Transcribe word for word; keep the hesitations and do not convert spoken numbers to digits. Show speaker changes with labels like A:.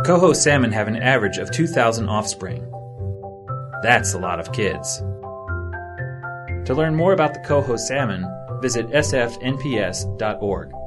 A: Coho salmon have an average of two thousand offspring. That's a lot of kids. To learn more about the coho salmon, visit s f n p s dot org.